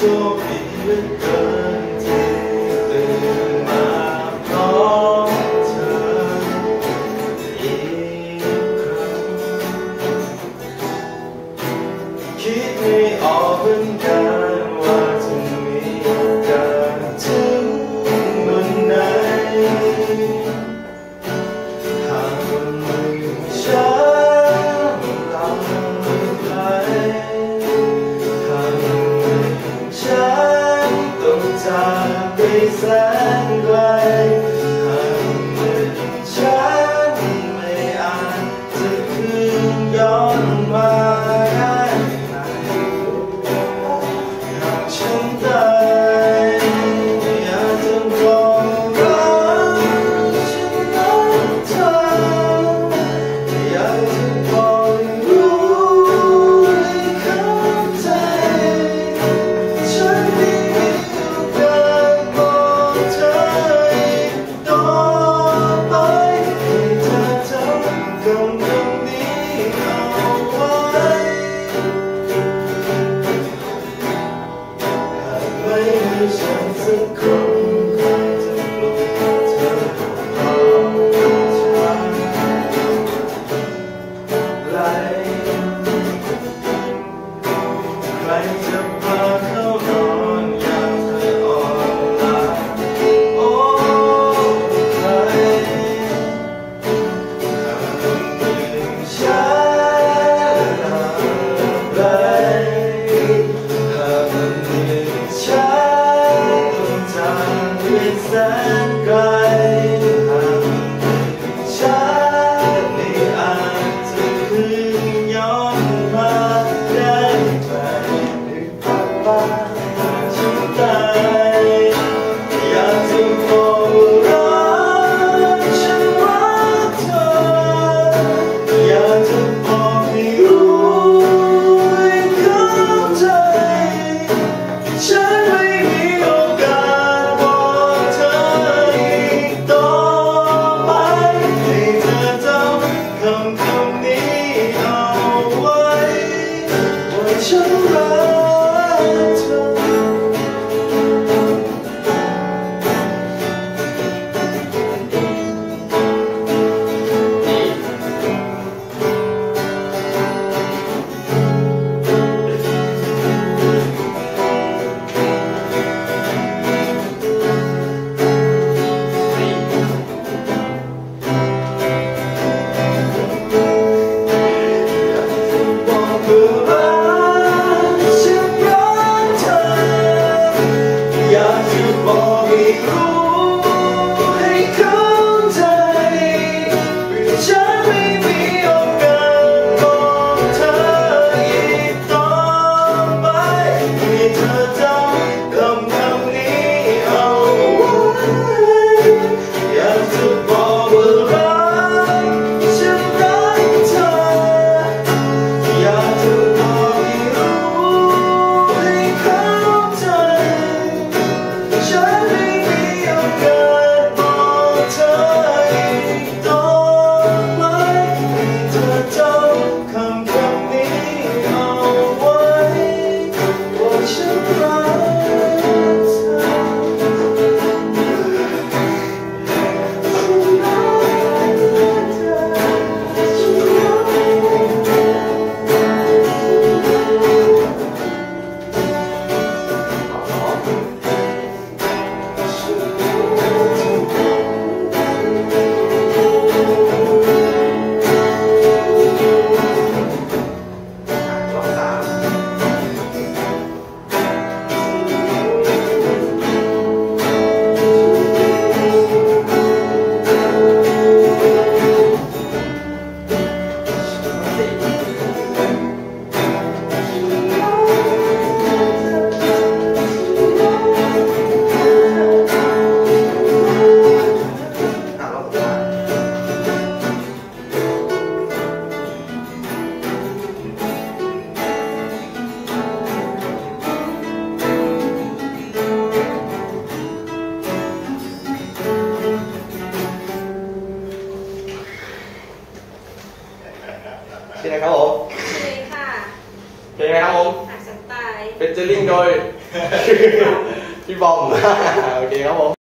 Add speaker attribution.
Speaker 1: คดีเหลือเกินที่ตื่นมาพร้อมเธออีกครั้งคิดไม่ออกเหมือนกันว่าจะมีโอกาสถึงวันไหนหากวันหนึ่งฉันลาไปหากวันหนึ่งฉันต้องจากไปแสนไกลหากวันหนึ่งฉันไม่อาจจะคืนย้อนมาได้หากฉันตายอยากจะบอกรักฉันรักเธออยากจะบอกให้รู้ให้เข้าใจฉันไม่มีโอกาสบอกเธออีกต่อไปให้เธอจำคำนี้เอาไว้ไม่มีฉันสักคนใครจะปลุกเธอของฉันไหลใครจะพาเข้านอนยามเธออ่อนล้าโอ้ใครหากวันหนึ่งฉันลาไปหากวันหนึ่งฉันต้องจากไปแสนไกลหากวันหนึ่งฉันไม่อาจจะคืนย้อนมาได้ไหมหรือเปล่าหากฉันตายอยากจะบอกรักฉันรักเธออยากจะบอกให้รู้ให้เข้าใจฉันไม่มีโอกาสบอกเธออีกต่อไปให้เธอจำคำนี้เอาไว้ว่าฉันรักเธอบอกว่าฉันรักเธออยากจะบอกให้รู้ให้เข้าใจว่าฉันไม่มีโอกาสบอกเธออีกต่อไปให้เธอจำคำนี้เอาไว้อยากจะบอกว่ารักฉันรักเธออยากจะบอกให้รู้ให้เข้าใจฉันไม่มีโอกาสบอกเธออีกต่อไปให้เธอจำคำนี้เอาไว้ว่าฉันรักเธ
Speaker 2: ชื่ออะไรครับผม
Speaker 3: เลยค่ะ
Speaker 2: เพลงอะไรครับผม
Speaker 3: หากฉันตาย
Speaker 2: เป็นเจอริ่งโดยพี่บอม โอเคครับผม